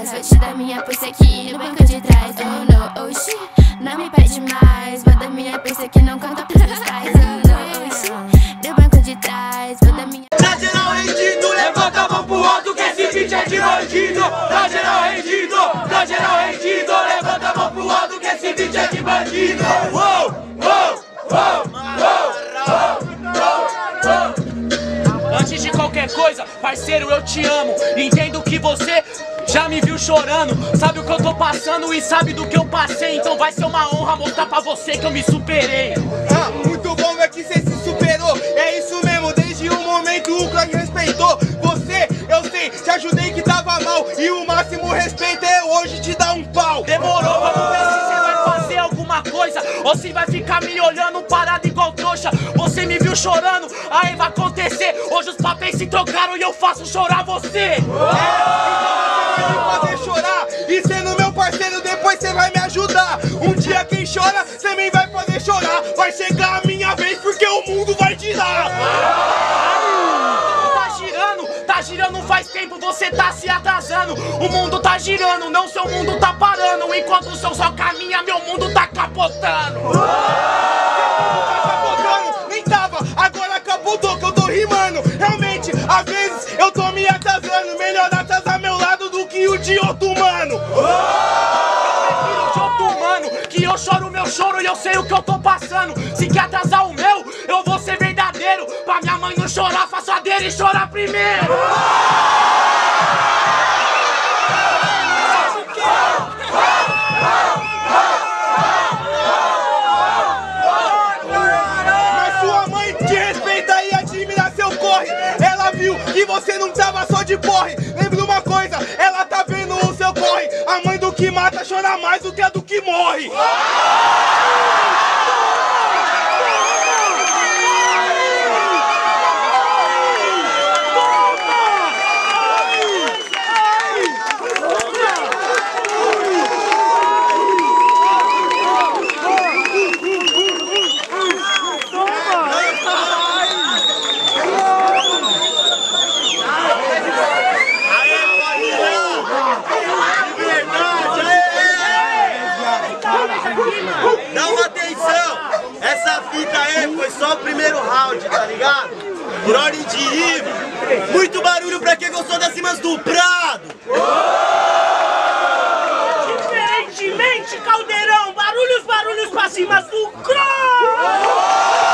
trás. Vou te dar minha pulsa aqui no banco de trás. Oh no, oxi, não me pede mais. Vou dar minha pulsa que não conta pros meus pais. Oh no, oxi, do banco de trás. Vou dar minha... Tá geral rendido, levanta a mão pro alto que esse beat é de bandido. Tá geral rendido, tá geral rendido, levanta a mão pro alto que esse beat é de bandido. Uou, uou, uou, uou, uou. Antes de qualquer coisa, parceiro, eu te amo. Entendo que você já me viu chorando, sabe o que eu tô passando e sabe do que eu passei. Então vai ser uma honra mostrar pra você que eu me superei. Muito bom ver que você se superou. É isso mesmo, desde o momento o Croy respeitou você. Eu sei, te ajudei que tava mal e o máximo respeito é hoje te dar um pau. Demorou, vamos ver se você vai fazer alguma coisa ou se vai ficar me olhando parado igual trouxa. Você me viu chorando, aí vai acontecer. Hoje os papéis se trocaram e eu faço chorar você. Vai me fazer chorar e sendo meu parceiro depois você vai me ajudar. Um dia quem chora também vai fazer chorar. Vai chegar a minha vez porque o mundo vai girar. Tá girando faz tempo, você tá se atrasando. O mundo tá girando, não seu mundo tá parando. Enquanto o seu só caminha, meu mundo tá capotando. Nem tava, agora capotou que eu tô rimando. Realmente, às vezes eu tô me atrasando. Melhor atrasar meu lado do que o de outro mano. Eu prefiro de outro mano, que eu choro o meu choro e eu sei o que eu tô passando. Se quer atrasar o meu, eu vou ser verdadeiro. Pra minha mãe não chorar, faço a dele chorar primeiro. Mas sua mãe te respeita e admira seu corre. Ela viu que você não tava só de porre. Lembra uma coisa, ela tá vendo o seu corre. A mãe do que mata chora mais do que a do que morre. Dá uma atenção! Essa fita aí foi só o primeiro round, tá ligado? Por ordem de rima. Muito barulho pra quem gostou das rimas do Prado! Diferentemente, Caldeirão, barulhos pra cima do Croy!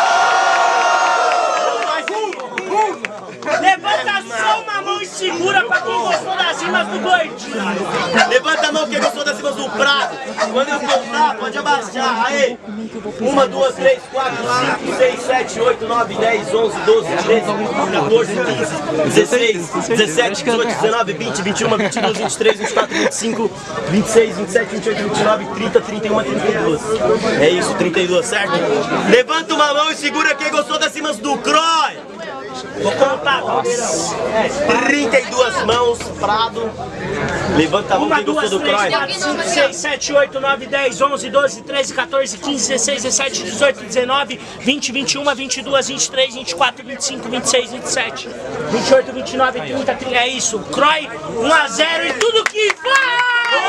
Levanta só uma mão e segura pra quem gostou das rimas do Gordinho. Levanta a mão quem gostou das rimas do Prado. Quando eu contar, pode abaixar. Aí! 1, 2, 3, 4, 5, 6, 7, 8, 9, 10, 11, 12, 13, 14, 15, 16, 17, 18, 19, 20, 21, 22, 23, 24, 25, 26, 27, 28, 29, 30, 31, 32. É isso, 32, certo? Levanta uma mão e segura quem gostou das rimas do Croy. Vou contar, Caldeirão. 32 mãos, Prado. Levanta a mão 1, quem gostou 2, do 3, Croy. 4, 5, 6, 7, 8, 9, 10, 11, 12, 13, 14, 15, 16, 17, 18, 19, 20, 21, 22, 23, 24, 25, 26, 27, 28, 29, 30, 30. É isso, Croy 1 a 0 e tudo que vai!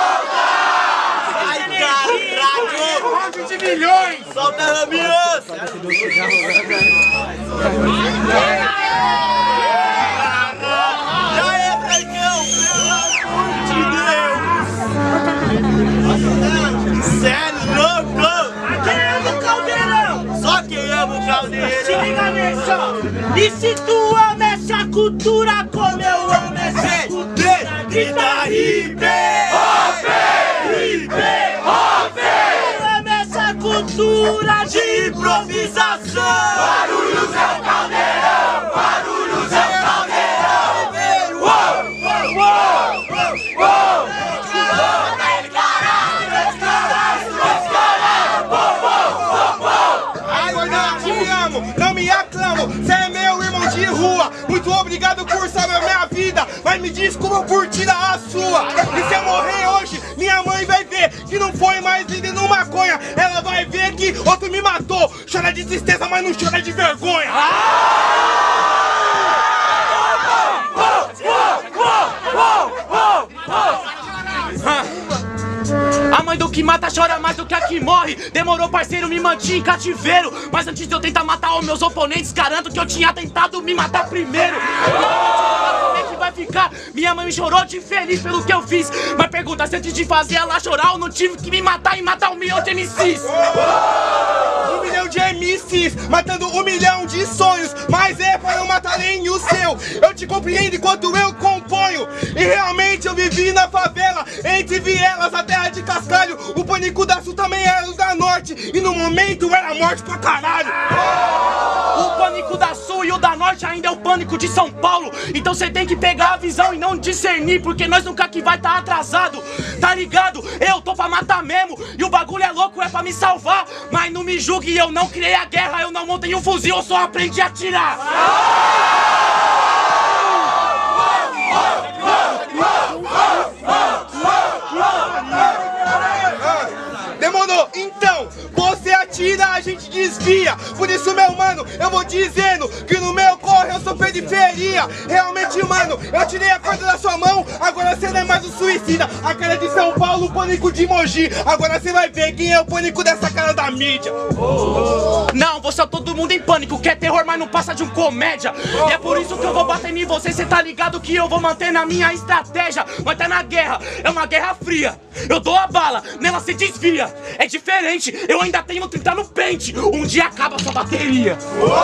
Ai, caralho! Round de milhões! Solta a Ramios! Já é, Brancão! Pelo amor de Deus! Sério, louco! Quem ama o Caldeirão? Só quem ama o Caldeirão! Se liga nisso, ó. E se tu ama essa cultura como eu amo essa cultura, grita RIP! RIP! Eu amo essa cultura de improvisação! Barulhos é o Caldeirão! Barulhos é o Caldeirão! Uou! Uou! Uou! Ai, eu te amo, não me aclamo. Cê é meu irmão de rua. Muito obrigado por saber a minha vida, mas me diz como por tirar a sua. E se eu morrer hoje, minha mãe vai ver que não foi mais vendendo maconha. Ela vai ver que outro me matou. Chora de tristeza, mas não chora de vergonha. Uou! Uou! Uou! Uou! Uou! mãe do que mata chora mais do que a que morre. Demorou, parceiro, me mantinha em cativeiro. Mas antes de eu tentar matar os meus oponentes, garanto que eu tinha tentado me matar primeiro. Como é que vai ficar? Minha mãe me chorou de feliz pelo que eu fiz. Mas pergunta se antes de fazer ela chorar, eu não tive que me matar e matar 1 milhão de MCs. 1 milhão de MCs, matando 1 milhão de sonhos. Mas é para não matar nem o seu. Eu te compreendo enquanto eu componho. E realmente eu vivi na favela, entre vielas, a terra de cascalho. O Pânico da Sul também era o da Norte. E no momento era morte pra caralho. O Pânico da Sul e o da Norte ainda é o Pânico de São Paulo. Então cê tem que pegar a visão e não discernir, porque nós nunca que vai tá atrasado. Tá ligado? Eu tô pra matar mesmo. E o bagulho é louco, é pra me salvar. Mas não me julgue, eu não criei a guerra. Eu não montei um fuzil, eu só aprendi a atirar. Demorou, então, você atira, a gente desvia. Por isso, meu mano, eu vou dizendo que no meu corre eu sou periferia. Realmente, mano, eu tirei a corda da sua mão, agora você não é mais um suicida. A cara de São Paulo, o Pânico de Mogi. Agora você vai ver quem é o Pânico dessa cara da mídia. Não, você é todo mundo em pânico, quer terror, mas não passa de um comédia. E é por isso que eu vou bater em você, cê tá ligado que eu vou manter na minha estratégia. Mas tá na guerra, é uma guerra fria. Eu dou a bala, nela cê desvia. É diferente, eu ainda tenho 30 no pente. Um dia acaba a sua bateria.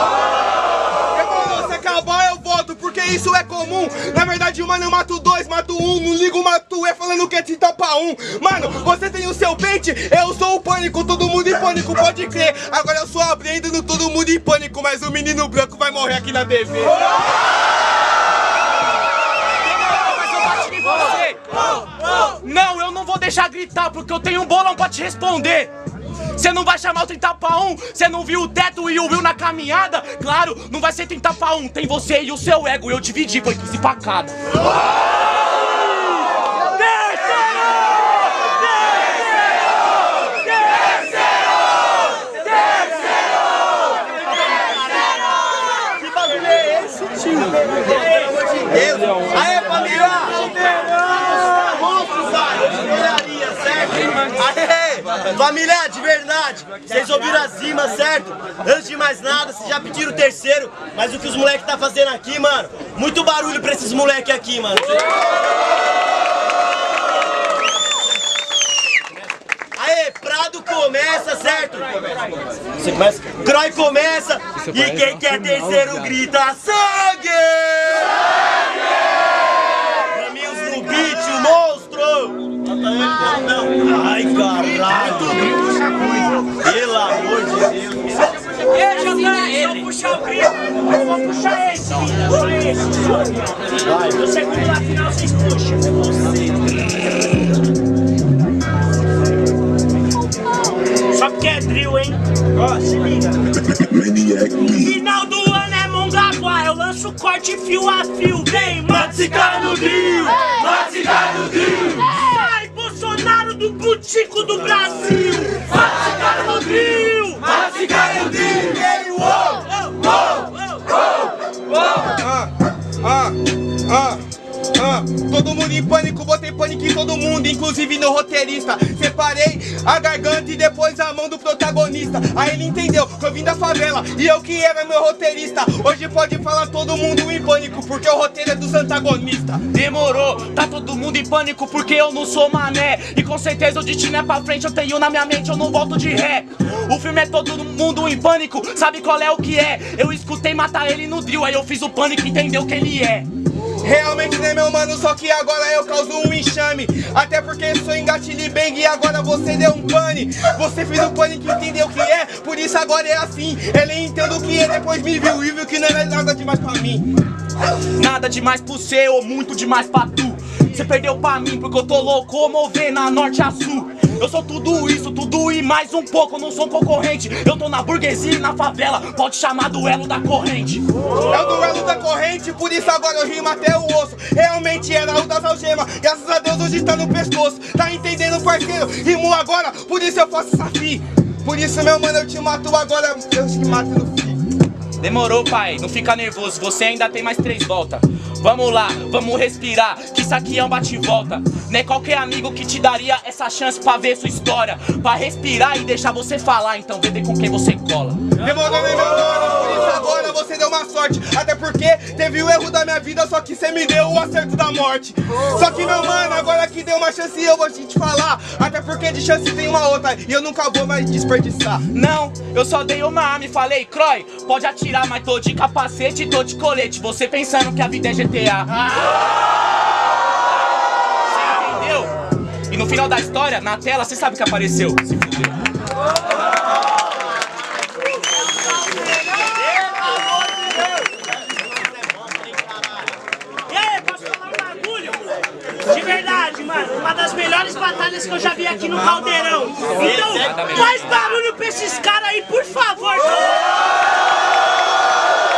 Se acabar eu volto, porque isso é comum. Na verdade, mano, eu mato 2, mato 1, não ligo, mato falando que é 30 pra 1. Mano, você tem o seu pente, eu sou o Pânico, todo mundo em pânico, pode crer. Agora eu sou a Brenda no todo mundo em pânico, mas o menino branco vai morrer aqui na TV. Não, eu não vou deixar gritar, porque eu tenho um bolão pra te responder. Você não vai chamar o 30 pra 1? Você não viu o Teto e o Will na caminhada? Claro, não vai ser 30 pra 1. Tem você e o seu ego. Eu dividi, foi 15 pra cada. Que bagulho é esse, tio? Pelo amor de Deus. Aê, família! Aê, família, de verdade, vocês ouviram as rimas, certo? Antes de mais nada, vocês já pediram o terceiro, mas o que os moleques tá fazendo aqui, mano, muito barulho pra esses moleques aqui, mano. Aê, Prado começa, certo? Você começa? Croy começa, e quem quer terceiro grita sangue! Caminhos no beat, o monstro! Ai, caralho! Pelo amor de Deus! Eu vou puxar o grito, eu vou puxar esse. Vai. No segundo lá final vocês puxam. Só porque é drill, hein? Ó, se liga. Final do ano é Mongaguá, eu lanço corte fio a fio. Vem, mate esse cara no drill! Mate esse cara no drill! Sai, Bolsonaro do Butico do Brasil! Mate esse cara no drill! Mate esse cara no drill! Todo mundo em pânico, botei pânico em todo mundo, inclusive no roteirista. Separei a garganta e depois a mão do protagonista. Aí ele entendeu que eu vim da favela e eu que era meu roteirista. Hoje pode falar todo mundo em pânico, porque o roteiro é dos antagonistas. Demorou, tá todo mundo em pânico porque eu não sou mané. E com certeza o destino é pra frente, eu tenho na minha mente, eu não volto de ré. O filme é todo mundo em pânico, sabe qual é o que é? Eu escutei matar ele no drill, aí eu fiz o pânico e entendeu quem ele é. Realmente né meu mano, só que agora eu causo um enxame. Até porque sou engatilhe bang e agora você deu um pane. Você fez o pânico e entendeu o que é, por isso agora é assim. Ele entendeu o que é, depois me viu e viu que não era nada demais pra mim. Nada demais pro seu, ou muito demais pra tu. Você perdeu pra mim porque eu tô locomovendo a norte a sul. Eu sou tudo isso, tudo e mais um pouco, eu não sou um concorrente. Eu tô na burguesia e na favela, pode chamar duelo da corrente. É o duelo da corrente, por isso agora eu rimo até o osso. Realmente era o das algemas, graças a Deus hoje tá no pescoço. Tá entendendo, parceiro? Rimo agora, por isso eu faço safi. Por isso, meu mano, eu te mato agora, eu te mato no fim. Demorou, pai, não fica nervoso, você ainda tem mais 3 voltas. Vamos lá, vamos respirar, que isso aqui é um bate-volta. Não é qualquer amigo que te daria essa chance pra ver sua história, pra respirar e deixar você falar, então vê com quem você cola. Demorou, meu mano, por isso agora você deu uma sorte. Até porque teve o erro da minha vida, só que você me deu o acerto da morte. Só que, meu mano, agora que deu uma chance eu vou te falar. Até porque de chance tem uma outra e eu nunca vou mais desperdiçar. Não, eu só dei uma arma e falei, Croy, pode atirar, mas tô de capacete e tô de colete. Você pensando que a vida é GTA. Você entendeu? E no final da história, na tela, você sabe o que apareceu. Se fudeu. E aí, posso falar um bagulho? De verdade, mano, uma das melhores batalhas que eu já vi aqui no Caldeirão. Então, faz barulho pra esses caras aí, por favor.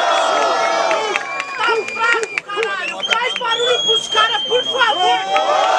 Tá fraco, caralho. Faz barulho pros caras, por favor.